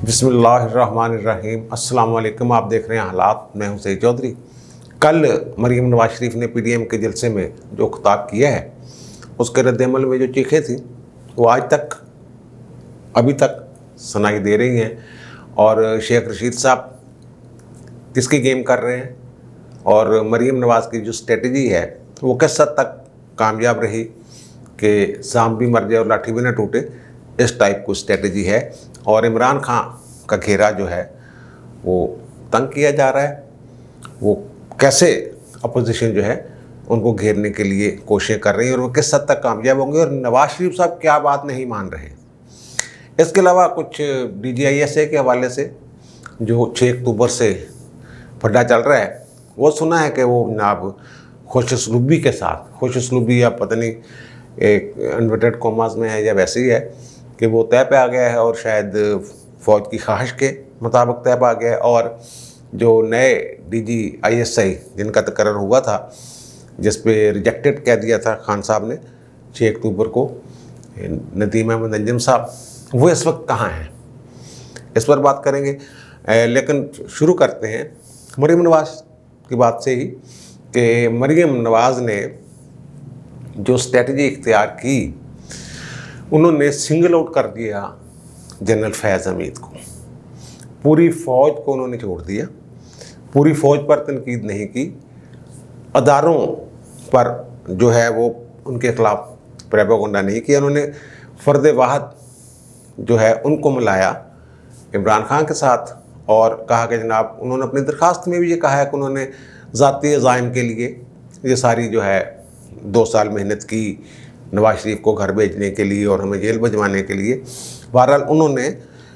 बिस्मिल्लाहिर्रहमानिर्रहीम। अस्सलाम वालेकुम। आप देख रहे हैं हालात। मैं हूं सईद चौधरी। कल मरीम नवाज शरीफ ने पीडीएम के जलसे में जो खिताब किया है उसके रद्द-ए-अमल में जो चीखें थी वो आज तक अभी तक सुनाई दे रही हैं। और शेख रशीद साहब किसकी गेम कर रहे हैं और मरीम नवाज की जो स्ट्रेटजी है वो किस हद तक कामयाब रही कि सांप भी मर जाए और लाठी भी ना टूटे, इस टाइप की स्ट्रेटजी है। और इमरान खान का घेरा जो है वो तंग किया जा रहा है। वो कैसे अपोजिशन जो है उनको घेरने के लिए कोशिशें कर रही है और वो किस हद तक कामयाब होंगे और नवाज शरीफ साहब क्या बात नहीं मान रहे। इसके अलावा कुछ DGISA के हवाले से जो 6 अक्टूबर से फड्डा चल रहा है वो सुना है कि वो जनाब खुशउस्लूबी के साथ, खुशउस्लूबी या पता नहीं एक इन्वर्टेड कॉमास में है या वैसे ही है कि वो तय पे आ गया है और शायद फ़ौज की ख्वाहिश के मुताबिक तय पे आ गया है। और जो नए DGISA जिनका तकर्रर हुआ था जिस पे रिजेक्टेड कह दिया था खान साहब ने 6 अक्टूबर को, नदीम अहमद अंजुम साहब, वो इस वक्त कहाँ हैं, इस पर बात करेंगे। लेकिन शुरू करते हैं मरीम नवाज की बात से ही कि मरीम नवाज ने जो स्ट्रेटजी इख्तियार की, उन्होंने सिंगल आउट कर दिया जनरल फैज़ हमीद को। पूरी फ़ौज को उन्होंने छोड़ दिया, पूरी फ़ौज पर तनकीद नहीं की, अदारों पर जो है वो उनके ख़िलाफ़ प्रोपेगेंडा नहीं किया। उन्होंने फ़र्द वाहद जो है उनको मिलाया इमरान खान के साथ और कहा कि जनाब, उन्होंने अपनी दरख्वास्त में भी ये कहा है कि उन्होंने ज़ाती अज़ाइम के लिए ये सारी जो है 2 साल मेहनत की नवाज शरीफ को घर भेजने के लिए और हमें जेल भिजवाने के लिए। बहरहाल उन्होंने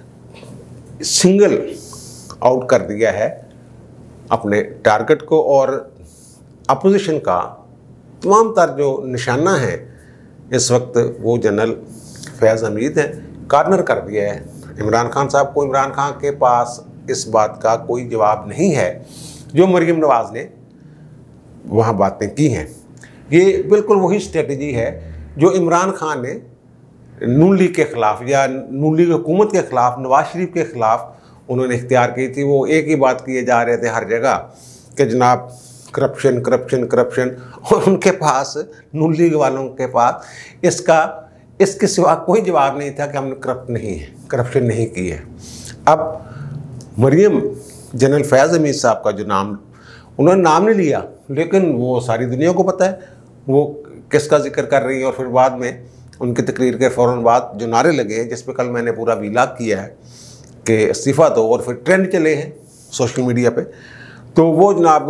सिंगल आउट कर दिया है अपने टारगेट को और अपोजिशन का तमाम तर जो निशाना है इस वक्त वो जनरल फैज़ हमीद है। कार्नर कर दिया है इमरान खान साहब को। इमरान खान के पास इस बात का कोई जवाब नहीं है जो मरीम नवाज ने वहाँ बातें की हैं। ये बिल्कुल वही स्ट्रेटजी है जो इमरान खान ने नून लीग के ख़िलाफ़ या नून लीग हुकूमत के ख़िलाफ़, नवाज शरीफ के ख़िलाफ़ उन्होंने इख्तियार की थी। वो एक ही बात किए जा रहे थे हर जगह कि जनाब करप्शन करप्शन करप्शन, और उनके पास, नून लीग वालों के पास इसके सिवा कोई जवाब नहीं था कि हमने करप्शन नहीं की है। अब मरीम जनरल फैज़ हमीद साहब का जो नाम, उन्होंने नाम नहीं लिया लेकिन वो सारी दुनिया को पता है वो किसका जिक्र कर रही है। और फिर बाद में उनकी तकरीर के फ़ौरन बाद जो नारे लगे हैं, जिस पे कल मैंने पूरा व्लॉग किया है कि इस्तीफ़ा दो, और फिर ट्रेंड चले हैं सोशल मीडिया पे, तो वो जनाब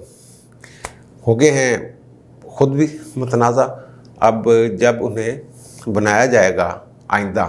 हो गए हैं ख़ुद भी मुतनाज़ा। अब जब उन्हें बनाया जाएगा आइंदा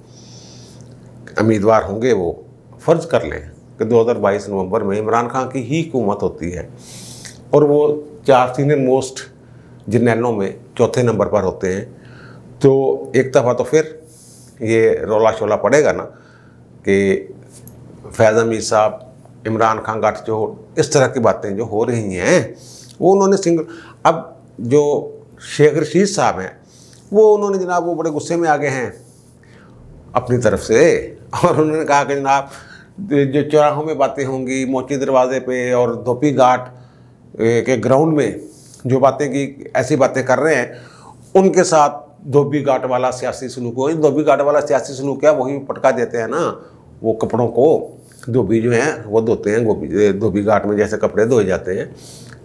उम्मीदवार होंगे, वो फ़र्ज़ कर लें कि 2022 नवंबर में इमरान खान की ही हुकूमत होती है और वो 4 सीनियर मोस्ट जर्नलों में चौथे नंबर पर होते हैं, तो एक दफ़ा तो फिर ये रौला शोला पड़ेगा ना कि फैज़ हमीद साहब, इमरान खान गठजोड़, इस तरह की बातें जो हो रही हैं वो उन्होंने सिंगल। अब जो शेख रशीद साहब हैं वो उन्होंने जनाब वो बड़े गुस्से में आ गए हैं अपनी तरफ से और उन्होंने कहा कि जनाब जो चौराहों में बातें होंगी, मोची दरवाजे पे और धोपी घाट के ग्राउंड में जो बातें की, ऐसी बातें कर रहे हैं, उनके साथ धोबी घाट वाला सियासी सलूक हो। धोबी घाट वाला सियासी सलूक क्या, वही पटका देते हैं ना वो कपड़ों को, धोबी जो हैं वो धोते हैं धोबी घाट में, जैसे कपड़े धोए जाते हैं,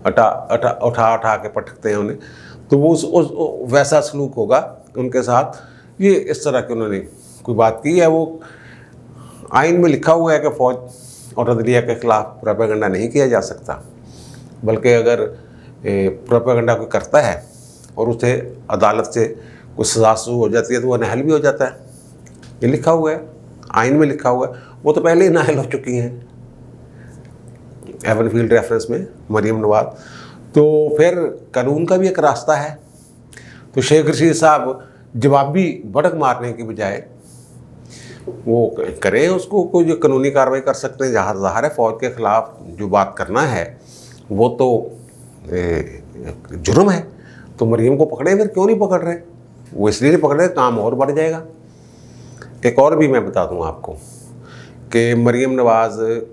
उठा के पटकते हैं उन्हें, तो वो उस वैसा सलूक होगा उनके साथ। ये इस तरह की उन्होंने कोई बात की है। वो आइन में लिखा हुआ है कि फ़ौज और अदलिया के ख़िलाफ़ प्रोपेगेंडा नहीं किया जा सकता, बल्कि अगर प्रोपेगेंडा कोई करता है और उसे अदालत से कुछ सज़ा शुरू हो जाती है तो वह नाअहल भी हो जाता है। ये लिखा हुआ है, आइन में लिखा हुआ है। वो तो पहले ही नाअहल हो चुकी हैं एवनफील्ड रेफरेंस में मरीम नवाज। तो फिर कानून का भी एक रास्ता है। तो शेख रशीद साहब जवाबी भड़क मारने की बजाय वो करें, उसको कोई जो कानूनी कार्रवाई कर सकते हैं। ज़ाहिर है फ़ौज के ख़िलाफ़ जो बात करना है वो तो जुर्म है, तो मरीम को पकड़े, फिर क्यों नहीं पकड़ रहे? वो इसलिए नहीं पकड़ रहे, काम और बढ़ जाएगा। एक और भी मैं बता दूं आपको कि मरीम नवाज़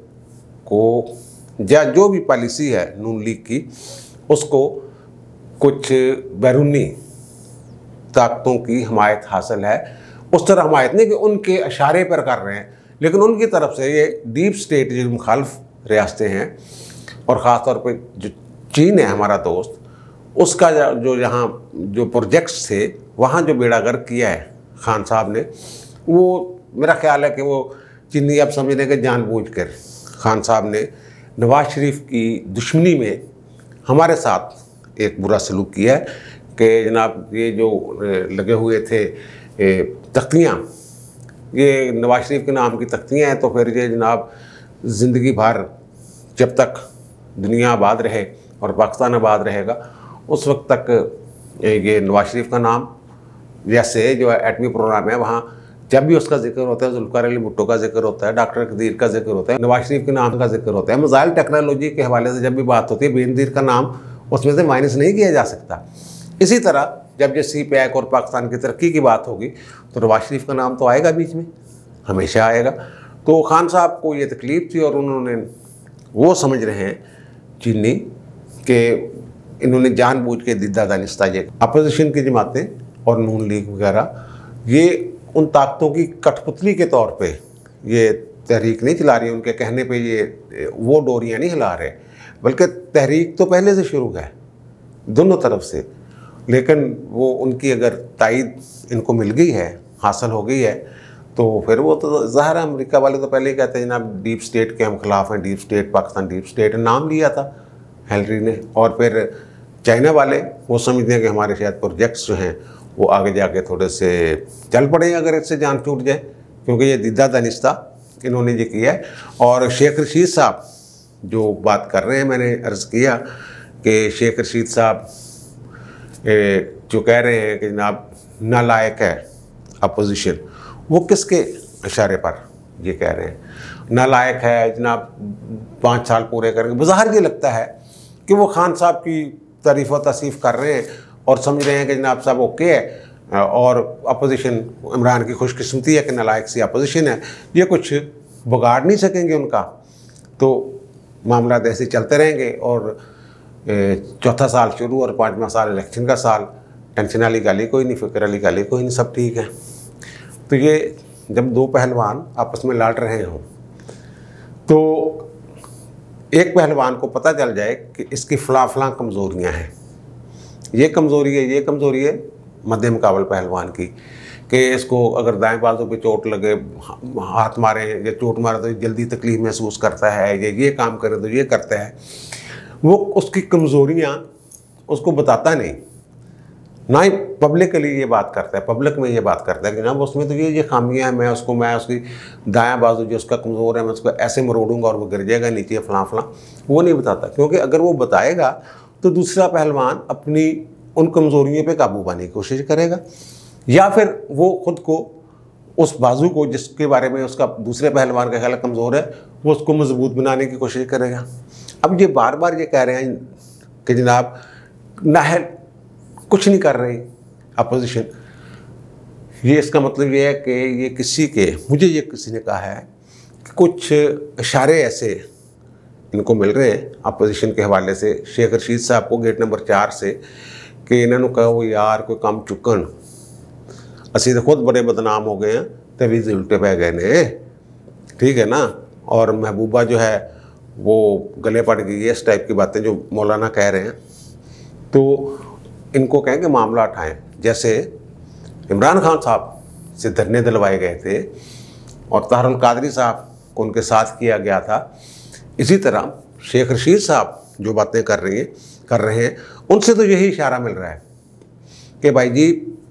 को या जो भी पॉलिसी है नून लीग की, उसको कुछ बैरूनी ताकतों की हमायत हासिल है। उस तरह हमायत नहीं कि उनके इशारे पर कर रहे हैं, लेकिन उनकी तरफ से ये डीप स्टेट जो मुखालिफ रियासतें हैं और ख़ास तौर पर जो चीन है हमारा दोस्त, उसका जो यहाँ जो प्रोजेक्ट्स थे वहाँ जो बेड़ागर्क किया है खान साहब ने, वो मेरा ख्याल है कि वो चीनी अब समझने के जानबूझकर खान साहब ने नवाज शरीफ की दुश्मनी में हमारे साथ एक बुरा सलूक किया है कि जनाब ये जो लगे हुए थे तख्तियाँ, ये नवाज शरीफ के नाम की तख्तियाँ हैं, तो फिर ये जनाब ज़िंदगी भर जब तक दुनिया आबाद रहे और पाकिस्तान आबाद रहेगा उस वक्त तक ये नवाज शरीफ का नाम, जैसे जो एटमी प्रोग्राम है वहाँ जब भी उसका जिक्र होता है, जुल्फ़िकार अली भुट्टो का जिक्र होता है, डॉक्टर कदीर का जिक्र होता है, नवाज शरीफ के नाम का जिक्र होता है। मिसाइल टेक्नोलॉजी के हवाले से जब भी बात होती है, बेनज़ीर का नाम उसमें से माइनस नहीं किया जा सकता। इसी तरह जब जैसे पैक और पाकिस्तान की तरक्की की बात होगी तो नवाज शरीफ का नाम तो आएगा, बीच में हमेशा आएगा। तो खान साहब को ये तकलीफ़ थी और उन्होंने वो समझ रहे हैं चीनी कि इन्होंने जानबूझ के दिद्दा दानिस्ता ये अपोजिशन की जमातें और नून लीग वगैरह ये उन ताकतों की कठपुतली के तौर पे ये तहरीक नहीं चला रही, उनके कहने पे ये वो डोरियाँ नहीं हिला रहे, बल्कि तहरीक तो पहले से शुरू है दोनों तरफ से। लेकिन वो उनकी अगर तायद इनको मिल गई है, हासिल हो गई है, तो फिर वो तो ज़ाहिर है अमेरिका वाले तो पहले ही कहते हैं जनाब डीप स्टेट के हम खिलाफ हैं, deep state Pakistan deep state नाम लिया था हेनरी ने। और फिर चाइना वाले वो समझते हैं कि हमारे शायद प्रोजेक्ट्स जो हैं वो आगे जाके थोड़े से चल पड़े अगर इससे जान छूट जाए, क्योंकि ये दिद्दा दानिस्ता इन्होंने ये किया है। और शेख रशीद साहब जो बात कर रहे हैं, मैंने अर्ज़ किया कि शेख रशीद साहब जो कह रहे हैं कि जनाब नालायक है अपोजिशन, वो किसके इशारे पर ये कह रहे हैं नालायक है जनाब? 5 साल पूरे करेंगे। बज़ाहिर ये लगता है कि वो खान साहब की तारीफ़ व तसीफ़ कर रहे हैं और समझ रहे हैं कि जनाब साहब ओके है और अपोजिशन इमरान की खुशकिस्मती है कि नालायक सी अपोजिशन है, ये कुछ बिगाड़ नहीं सकेंगे उनका। तो मामला ऐसे चलते रहेंगे और चौथा साल शुरू और 5वां साल इलेक्शन का साल, टेंशन वाली गाली कोई नहीं, फिक्र वाली गाली कोई नहीं, सब ठीक है। तो ये जब दो पहलवान आपस में लड़ रहे हों तो एक पहलवान को पता चल जाए कि इसकी फलां कमज़ोरियाँ हैं, ये कमज़ोरी है मध्य मुकाबल पहलवान की, कि इसको अगर दाएं बाजू पे चोट लगे, हाथ मारे या चोट मारे तो जल्दी तकलीफ़ महसूस करता है, ये काम करे तो ये करता है। वो उसकी कमज़ोरियाँ उसको बताता नहीं, ना ही पब्लिकली ये बात करता है, पब्लिक में ये बात करता है कि जनाब उसमें तो ये खामियाँ हैं, मैं उसकी दायां बाजू जो उसका कमज़ोर है मैं उसको ऐसे मरोड़ूंगा और वो गिर जाएगा नीचे फलां। वो नहीं बताता, क्योंकि अगर वो बताएगा तो दूसरा पहलवान अपनी उन कमज़ोरियों पे काबू पाने की कोशिश करेगा, या फिर वो ख़ुद को उस बाजू को जिसके बारे में उसका दूसरे पहलवान का ख्याल कमज़ोर है वो उसको मजबूत बनाने की कोशिश करेगा। अब ये बार बार ये कह रहे हैं कि जनाब नाहल कुछ नहीं कर रही अपोजिशन, ये इसका मतलब ये है कि ये मुझे किसी ने कहा है कि कुछ इशारे ऐसे इनको मिल रहे हैं अपोजिशन के हवाले से शेख रशीद साहब को गेट नंबर 4 से कि इन्होंने कहो यार कोई काम चुकन असी तो खुद बड़े बदनाम हो गए हैं, तभी उल्टे पै गए ने, ठीक है ना। और महबूबा जो है वो गले पड़ गई है, इस टाइप की बातें जो मौलाना कह रहे हैं। तो इनको कहें कि मामला उठाएं, जैसे इमरान खान साहब से धरने दिलवाए गए थे और ताहरुल कादरी साहब को उनके साथ किया गया था, इसी तरह शेख रशीद साहब जो बातें कर रहे हैं उनसे तो यही इशारा मिल रहा है कि भाई जी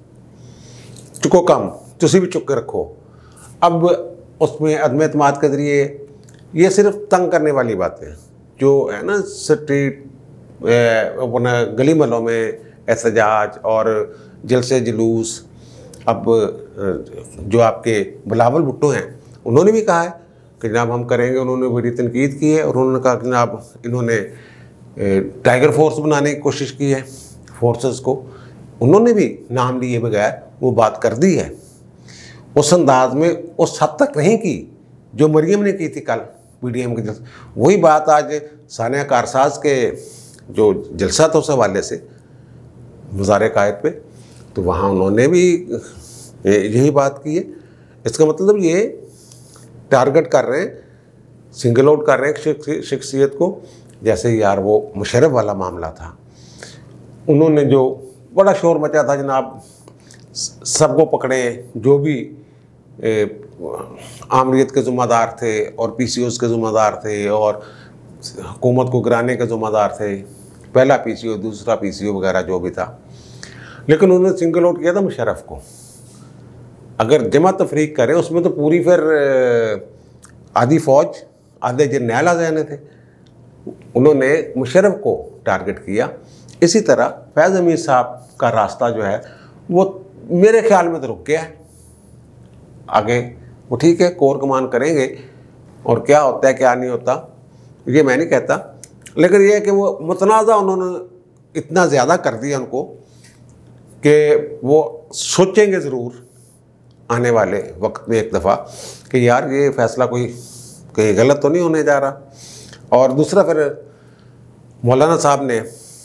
चुको कम, तुसी भी चुप के रखो। अब उसमें अदम एतमाद के ज़रिए ये सिर्फ तंग करने वाली बातें जो है ना, स्ट्रीट अपना गली महलों में एहतजाज और जलसे जुलूस। अब जो आपके बिलावल भुट्टो हैं उन्होंने भी कहा है कि जनाब हम करेंगे, उन्होंने बड़ी तनकीद की है और उन्होंने कहा कि जनाब इन्होंने टाइगर फोर्स बनाने की कोशिश की है, फोर्सेस को उन्होंने भी नाम लिए बगैर वो बात कर दी है। उस अंदाज में उस हद तक नहीं की जो मरियम ने की थी कल पीडीएम के जलसे, वही बात आज सानिया कारसाज के जो जलसा था उस हवाले से वज़ारे कायद पे, तो वहाँ उन्होंने भी यही बात की है। इसका मतलब ये टारगेट कर रहे हैं, सिंगल आउट कर रहे हैं शख्सियत को। जैसे यार वो मुशर्रफ वाला मामला था, उन्होंने जो बड़ा शोर मचा था जनाब, सबको पकड़े, जो भी आमरीत के ज़िम्मेदार थे और पीसीओज़ के ज़िम्मेदार थे और हुकूमत को गिराने के ज़िम्मेदार थे, पहला पीसीओ दूसरा पीसीओ वगैरह जो भी था, लेकिन उन्होंने सिंगल आउट किया था मुशर्रफ को। अगर जमा तफरीक करे उसमें तो पूरी फिर आधी फ़ौज आधे जर्नैल आ जाने थे, उन्होंने मुशर्रफ को टारगेट किया। इसी तरह फैज़ अमीर साहब का रास्ता जो है वो मेरे ख्याल में तो रुक गया है। आगे वो ठीक है कोर कमान करेंगे और क्या होता है क्या नहीं होता ये मैं नहीं कहता, लेकिन ये है कि वो मुतनाज़ा उन्होंने इतना ज़्यादा कर दिया उनको कि वो सोचेंगे ज़रूर आने वाले वक्त में एक दफ़ा कि यार ये फ़ैसला कोई कहीं गलत तो नहीं होने जा रहा। और दूसरा फिर मौलाना साहब ने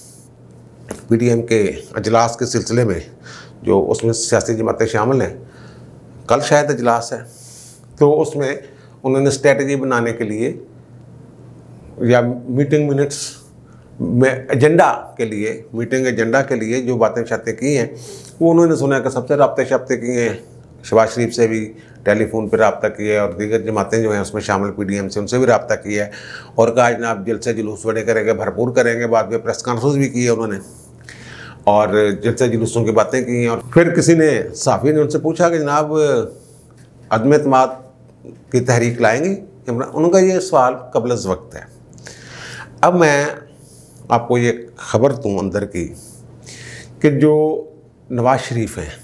पीडीएम के अजलास के सिलसिले में, जो उसमें सियासी जमातें शामिल हैं, कल शायद अजलास है, तो उसमें उन्होंने स्ट्रेटजी बनाने के लिए या मीटिंग मिनट्स में एजेंडा के लिए, मीटिंग एजेंडा के लिए जो बातें शातें की हैं वो उन्होंने सुना कि सबसे रब्ते शब्ते किए हैं, शहबाज शरीफ से भी टेलीफोन पर रब्ता किया है और दीगर जमातें जो हैं उसमें शामिल पीडीएम से उनसे भी रब्ता किया है और कहा जनाब जलसे जुलूस बड़े करेंगे, भरपूर करेंगे। बाद में प्रेस कॉन्फ्रेंस भी की है उन्होंने और जलसे जुलूसों की बातें की हैं। और फिर किसी ने साफ़ी ने उनसे पूछा कि जनाब अदम एतमाद की तहरीक लाएंगे इमरान, उनका ये सवाल कबल अज़ वक्त है। अब मैं आपको ये ख़बर दूँ अंदर की कि जो नवाज़ शरीफ हैं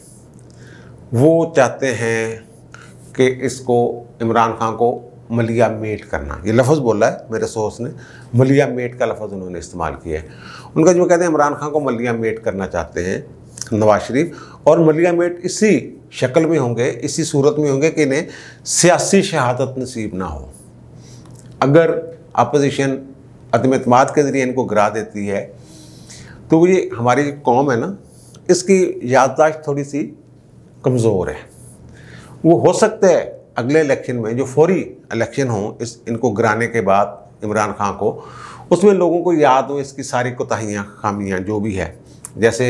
वो चाहते हैं कि इसको इमरान खान को मलिया मेट करना, ये लफ्ज़ बोला है मेरे सोर्स ने, मलिया मेट का लफ्ज़ उन्होंने इस्तेमाल किया है। उनका जो कहते हैं इमरान खान को मलिया मेट करना चाहते हैं नवाज़ शरीफ, और मलिया मेट इसी शक्ल में होंगे, इसी सूरत में होंगे कि इन्हें सियासी शहादत नसीब ना हो। अगर अपोजिशन अदम एतमाद के ज़रिए इनको गिरा देती है तो ये हमारी कौम है ना, इसकी याददाश्त थोड़ी सी कमज़ोर है। वो हो सकता है अगले इलेक्शन में जो फौरी इलेक्शन हो इस इनको गिराने के बाद इमरान खान को, उसमें लोगों को याद हो इसकी सारी कोताहियाँ खामियाँ जो भी है। जैसे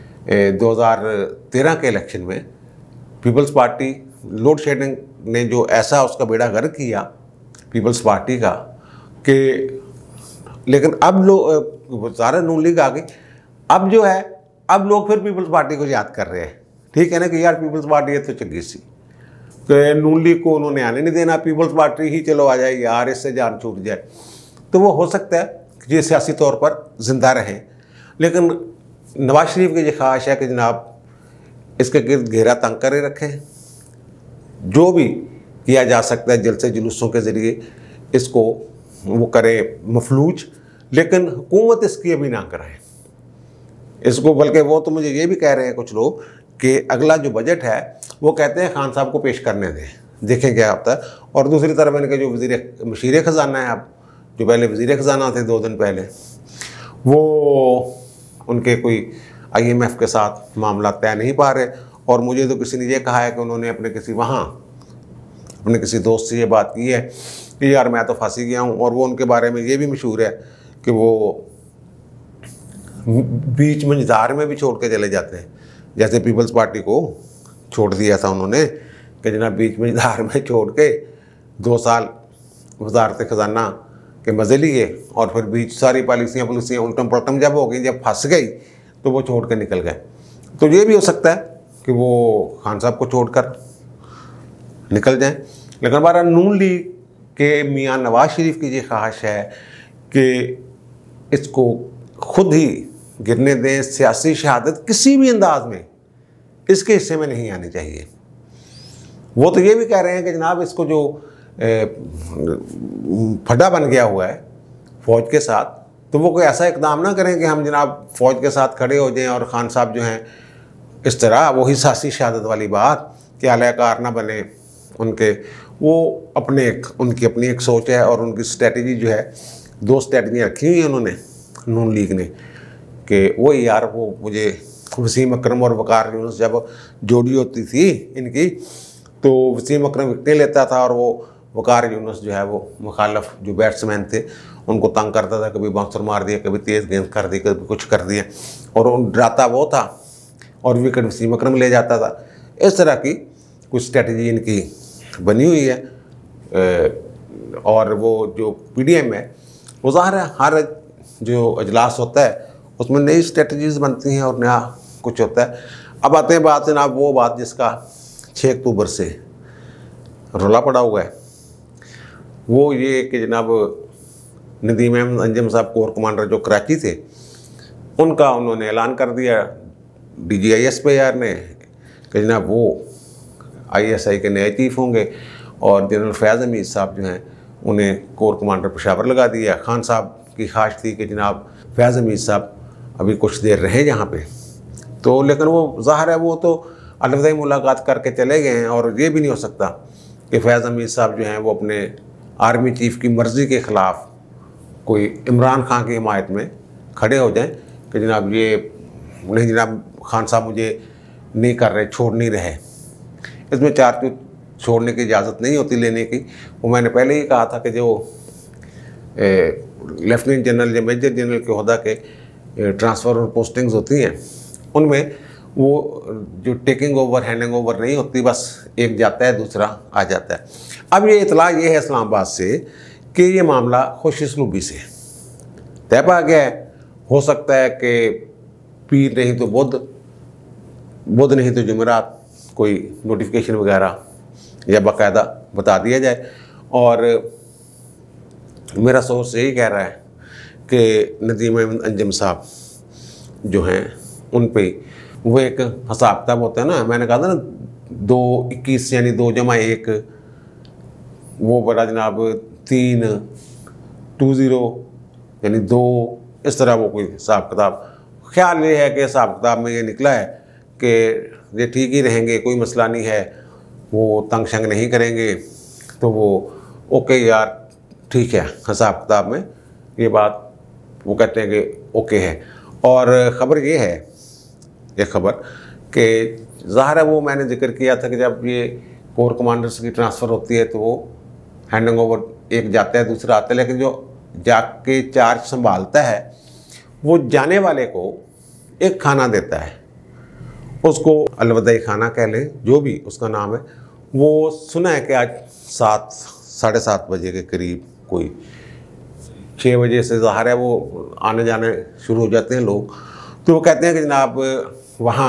2013 के इलेक्शन में पीपल्स पार्टी लोड शेडिंग ने जो ऐसा उसका बेड़ा गर्क किया पीपल्स पार्टी का कि, लेकिन अब लोग सारे नून लीग आ गई, अब जो है अब लोग फिर पीपल्स पार्टी को याद कर रहे हैं। ठीक है ना कि यार पीपल्स पार्टी है तो चंगी सी, कि नून लीग को उन्होंने आने नहीं देना, पीपल्स पार्टी ही चलो आ जाए यार, इससे जान छूट जाए। तो वो हो सकता है कि ये सियासी तौर पर ज़िंदा रहें, लेकिन नवाज शरीफ की ये ख्वाहिश है कि जनाब इसके गिर्द घेरा तंग करे रखें, जो भी किया जा सकता है जलसे जुलूसों के ज़रिए इसको वो करे मफलूज, लेकिन हुकूमत इसकी अभी ना कराए इसको। बल्कि वो तो मुझे ये भी कह रहे हैं कुछ लोग कि अगला जो बजट है वो कहते हैं खान साहब को पेश करने दें, देखें क्या होता है। और दूसरी तरफ इनके जो मशीर ख़जाना है, अब जो पहले वज़ीर ख़जाना थे 2 दिन पहले, वो उनके कोई IMF के साथ मामला तय नहीं पा रहे। और मुझे तो किसी ने ये कहा है कि उन्होंने अपने किसी दोस्त से ये बात की है कि यार मैं तो फांसी गया हूँ। और वो उनके बारे में ये भी मशहूर है कि वो बीच मंझधार में भी छोड़ के चले जाते हैं, जैसे पीपल्स पार्टी को छोड़ दिया था उन्होंने कि जनाब बीच मंझधार में छोड़ के 2 साल वज़ारत ख़जाना के मज़े लिए और फिर बीच सारी पॉलिसियाँ उल्टम पलटम जब हो गई, जब फंस गई तो वो छोड़ के निकल गए। तो ये भी हो सकता है कि वो खान साहब को छोड़कर निकल जाएं। लेकिन हमारा नून लीग के मियाँ नवाज शरीफ की ये ख्वाहिश है कि इसको खुद ही गिरने दें, सियासी शहादत किसी भी अंदाज में इसके हिस्से में नहीं आनी चाहिए। वो तो ये भी कह रहे हैं कि जनाब इसको जो फड्डा बन गया हुआ है फ़ौज के साथ, तो वो कोई ऐसा इकदाम ना करें कि हम जनाब फ़ौज के साथ खड़े हो जाएं और खान साहब जो हैं इस तरह वही सियासी शहादत वाली बात कि आलाकार ना बने उनके, वो उनकी अपनी एक सोच है और उनकी स्ट्रेटजी जो है, 2 स्ट्रेटजी रखी हुई है उन्होंने नून लीग ने, कि वही यार वो मुझे वसीम अकरम और वकार यूनुस जब जोड़ी होती थी इनकी, तो वसीम अकरम विकेट लेता था और वो वकार यूनुस जो है वो मुखालफ जो बैट्समैन थे उनको तंग करता था, कभी बाउंसर मार दिया, कभी तेज़ गेंद कर दी, कभी कुछ कर दिया, और उन डराता वो था और विकेट वसीम अकरम ले जाता था। इस तरह की कुछ स्ट्रेटजी इनकी बनी हुई है। और वो जो PDM है वो ज़ाहिर है हर जो अजलास होता है उसमें नई स्ट्रेटजीज़ बनती हैं और नया कुछ होता है। अब आते हैं बात जनाब वो बात जिसका 6 अक्टूबर से रोला पड़ा हुआ है, वो ये कि जनाब नदीम अहमद अंजुम साहब कोर कमांडर जो कराची थे, उनका उन्होंने ऐलान कर दिया DGISPR ने कि जनाब वो ISI के नए चीफ होंगे, और जनरल फैज़ हमीद साहब जो हैं उन्हें कोर कमांडर पेशावर लगा दिया। खान साहब की ख्वाहिश थी कि जनाब फैज़ हमीद साहब अभी कुछ देर रहे यहाँ पे, तो लेकिन वो ज़ाहिर है वो तो अलविदाई मुलाकात करके चले गए हैं, और ये भी नहीं हो सकता कि फैज़ हमीद साहब जो हैं वो अपने आर्मी चीफ़ की मर्ज़ी के ख़िलाफ़ कोई इमरान खान की हिमायत में खड़े हो जाएं कि जनाब ये नहीं जनाब खान साहब मुझे नहीं कर रहे, छोड़ नहीं रहे। इसमें चार्जशीट छोड़ने की इजाज़त नहीं होती लेने की। वो मैंने पहले ही कहा था कि जो लेफ्टिनेंट जनरल या मेजर जनरल के ओहदा के ट्रांसफ़र और पोस्टिंग्स होती हैं उनमें वो जो टेकिंग ओवर हैंडिंग ओवर नहीं होती, बस एक जाता है दूसरा आ जाता है। अब ये इतला ये है इस्लामाबाद से कि ये मामला खुशसलूबी से तय पा गया है। हो सकता है कि पीर नहीं तो बुध नहीं तो जुमेरात कोई नोटिफिकेशन वगैरह या बाकायदा बता दिया जाए, और मेरा सोर्स यही कह रहा है कि नदीम अहमद अंजुम साहब जो हैं उन पे वो एक हिसाब किताब होता है ना, मैंने कहा था ना 2-21 यानी 2 जमा 1 वो बड़ा जनाब 3-20 यानी 2, इस तरह वो कोई हिसाब किताब। ख्याल ये है कि हिसाब किताब में ये निकला है कि ये ठीक ही रहेंगे, कोई मसला नहीं है, वो तंग शंग नहीं करेंगे, तो वो ओके यार ठीक है, हिसाब किताब में ये बात वो कहते हैं कि ओके है। और ख़बर ये है, ये खबर कि ज़ाहिर है वो मैंने जिक्र किया था कि जब ये कोर कमांडर्स की ट्रांसफ़र होती है तो वो हैंडिंग ओवर एक जाता है दूसरा आता है, लेकिन जो जाके चार्ज संभालता है वो जाने वाले को एक खाना देता है, उसको अलविदाई खाना कह लें, जो भी उसका नाम है। वो सुना है कि आज 7-7:30 बजे के करीब कोई 6 बजे से ज़ाहिर है वो आने जाने शुरू हो जाते हैं लोग, तो वो कहते हैं कि जनाब वहाँ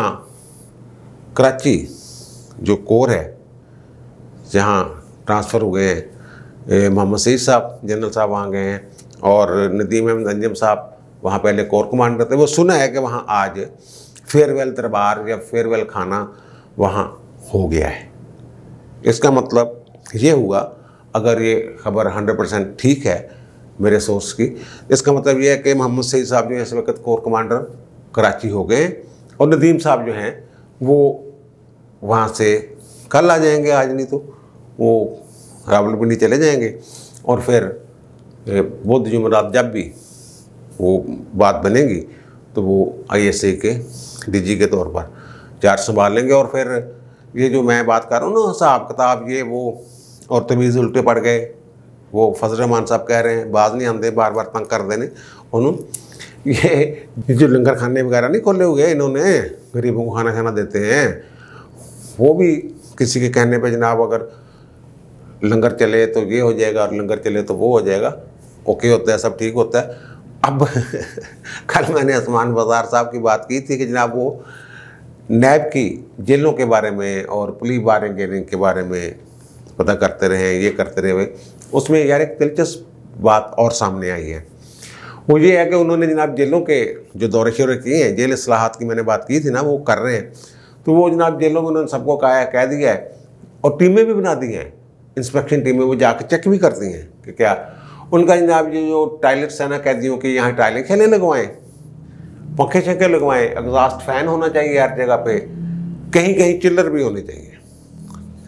कराची जो कोर है जहाँ ट्रांसफ़र हो गए हैं मोहम्मद सईद साहब जनरल साहब वहाँ गए हैं, और नदीम अहमद अंजुम साहब वहाँ पहले कोर कमांडर थे। वो सुना है कि वहाँ आज फेयरवेल दरबार या फेयरवेल खाना वहाँ हो गया है। इसका मतलब ये हुआ, अगर ये खबर 100% ठीक है मेरे सोर्स की, इसका मतलब ये है कि मोहम्मद सईद साहब जो है इस वक्त कोर कमांडर कराची हो गए, और नदीम साहब जो हैं वो वहाँ से कल आ जाएंगे, आज नहीं तो वो रावलपिंडी चले जाएंगे, और फिर बुध जुमेरात जब भी वो बात बनेगी तो वो ISI के DG के तौर पर चार्ज संभाल लेंगे। और फिर ये जो मैं बात कर रहा हूँ ना हिसाब किताब ये वो और तमीज़ उल्टे पड़ गए, वो फजल रहमान साहब कह रहे हैं बाज नहीं आते बार बार तंग कर देने उन्होंने, ये जो लंगर खाने वगैरह नहीं खोले हुए इन्होंने गरीबों को खाना खाना देते हैं, वो भी किसी के कहने पे जनाब अगर लंगर चले तो ये हो जाएगा और लंगर चले तो वो हो जाएगा, ओके होता है, सब ठीक होता है। अब कल मैंने आसमान बाज़ार साहब की बात की थी कि जनाब वो नैब की जेलों के बारे में और पुलिस बारगेनिंग के बारे में पता करते रहे, ये करते रहे, उसमें यार एक दिलचस्प बात और सामने आई है। वो ये है कि उन्होंने जनाब जेलों के जो दौरे शौरे किए हैं, जेल इस्लाहात की मैंने बात की थी ना, वो कर रहे हैं, तो वो जनाब जेलों में उन्होंने सबको कह दिया है और टीमें भी बना दी हैं, इंस्पेक्शन टीमें, वो जाकर चेक भी करती हैं कि क्या उनका जनाब ये जो टॉयलेट्स है ना कैदियों के, यहाँ टॉयलेट खेलने लगवाएँ, पंखे शंखे लगवाएँ, एग्जॉस्ट फैन होना चाहिए हर जगह पे, कहीं कहीं चिल्लर भी होने चाहिए।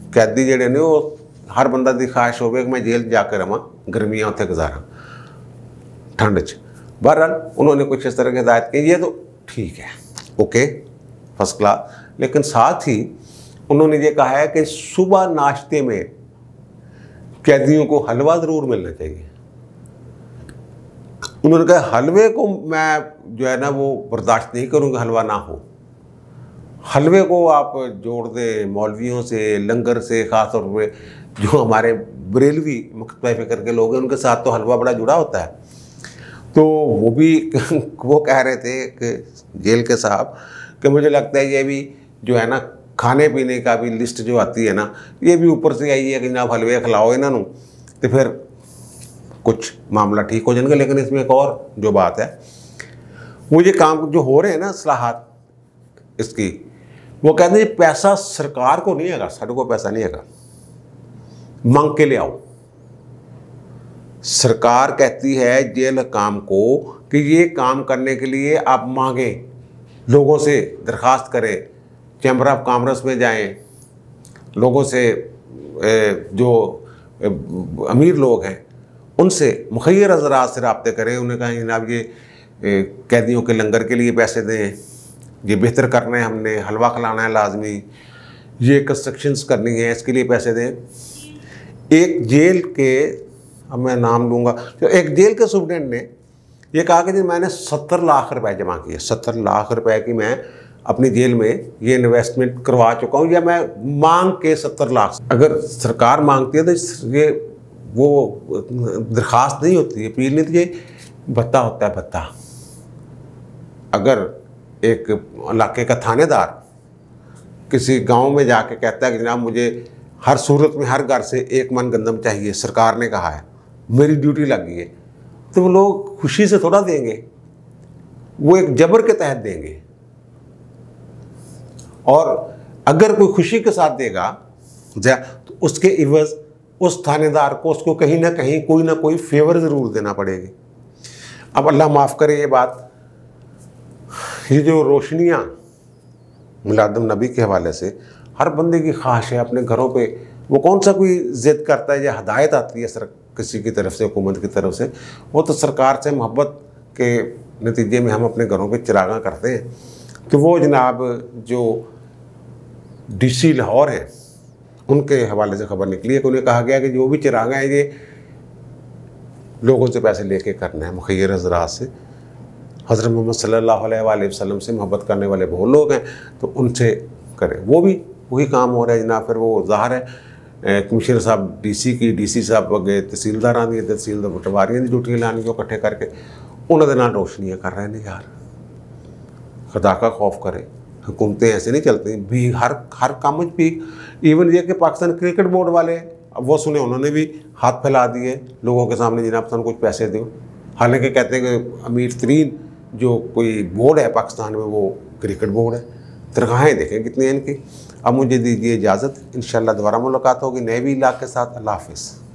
कैदी जेडे ने वो हर बंदा की ख्वाहिश हो कि मैं जेल जाकर रहा, गर्मियाँ उत्थे गुजारा ठंड च। बहरहाल उन्होंने कुछ इस तरह की हिदायत की, ये तो ठीक है, ओके, फर्स्ट क्लास। लेकिन साथ ही उन्होंने ये कहा है कि सुबह नाश्ते में कैदियों को हलवा ज़रूर मिलना चाहिए। उन्होंने कहा हलवे को मैं जो है ना वो बर्दाश्त नहीं करूँगा, हलवा ना हो। हलवे को आप जोड़ दें मौलवियों से, लंगर से, ख़ास तौर पर जो हमारे बरेलवी मुख्तलिफ फ़िक्र के लोग हैं उनके साथ तो हलवा बड़ा जुड़ा होता है। तो वो भी वो कह रहे थे कि जेल के साहब कि मुझे लगता है ये भी जो है ना खाने पीने का भी लिस्ट जो आती है ना, ये भी ऊपर से आई है कि जनाब हलवे खिलाओ इन्हों, तो फिर कुछ मामला ठीक हो जाएंगे। लेकिन इसमें एक और जो बात है, वो ये काम जो हो रहे हैं ना इस्लाहात इसकी, वो कहते हैं पैसा सरकार को नहीं है, साढ़े को पैसा नहीं है, मांग के ले आओ। सरकार कहती है जेल काम को कि ये काम करने के लिए आप मांगे, लोगों से दरख्वास्त करें, चैम्बर ऑफ कॉमर्स में जाएं, लोगों से जो अमीर लोग हैं उनसे मुखैर हज़रात से रब्ते करें, उन्हें कहें जनाब ये कैदियों के लंगर के लिए पैसे दें, ये बेहतर करना है, हमने हलवा खिलाना है लाजमी, ये कंस्ट्रक्शंस करनी है इसके लिए पैसे दें। एक जेल के, अब मैं नाम लूँगा, तो एक जेल के सुप्रीडेंट ने ये कहा कि जी मैंने 70 लाख रुपए जमा किए, 70 लाख रुपए की मैं अपनी जेल में ये इन्वेस्टमेंट करवा चुका हूँ, या मैं मांग के 70 लाख। अगर सरकार मांगती है तो ये वो दरख्वास्त नहीं होती है, अपील नहीं, तो ये भत्ता होता है, भत्ता। अगर एक इलाके का थानेदार किसी गांव में जाके कहता है कि जनाब मुझे हर सूरत में हर घर से 1 मन गंदम चाहिए, सरकार ने कहा है, मेरी ड्यूटी लग गई है, तो वो लोग खुशी से थोड़ा देंगे, वो एक जबर के तहत देंगे। और अगर कोई खुशी के साथ देगा तो उसके इवज़ उस थानेदार को उसको कहीं ना कहीं कोई ना कोई फेवर ज़रूर देना पड़ेगी। अब अल्लाह माफ़ करे ये बात, ये जो रोशनियाँ मिलादुन नबी के हवाले से हर बंदे की ख्वाहिश है अपने घरों पे, वो कौन सा कोई ज़िद करता है या हदायत आती है किसी की तरफ से, हुकूमत की तरफ से, वो तो सरकार से मोहब्बत के नतीजे में हम अपने घरों पे चिरागा करते हैं। तो वो जनाब जो DC लाहौर है उनके हवाले से खबर निकली है कि उन्हें कहा गया कि जो भी चिरागा है ये लोगों से पैसे लेके करना है, मुखैर हज़रात से, हज़रत मोहम्मद सल्लल्लाहु अलैहि वसल्लम से मोहब्बत करने वाले वो लोग हैं, तो उनसे करें। वो भी वही काम हो रहा है जनाब। फिर वो ज़ाहिर है कमिश्नर साहब DC साहब अगे तहसीलदार दी, तहसीलदार पटवारियों की ड्यूटियां लानी को इकट्ठे करके उन्होंने नाल रोशनियाँ कर रहे हैं। यार खुदा का खौफ करें, हुकूमतें ऐसे नहीं चलती भी हर काम में भी। इवन ये कि पाकिस्तान क्रिकेट बोर्ड वाले, अब वो सुने, उन्होंने भी हाथ फैला दिए लोगों के सामने, जनाब तुम कुछ पैसे दो। हालांकि कहते हैं कि अमीर तरीन जो कोई बोर्ड है पाकिस्तान में वो क्रिकेट बोर्ड है। तनख्वाहें देखें कितनी हैं इनकी। अब मुझे दीजिए इजाज़त, इंशाअल्लाह दोबारा मुलाकात होगी नए भी इलाके के साथ। अल्लाह हाफ़िज़।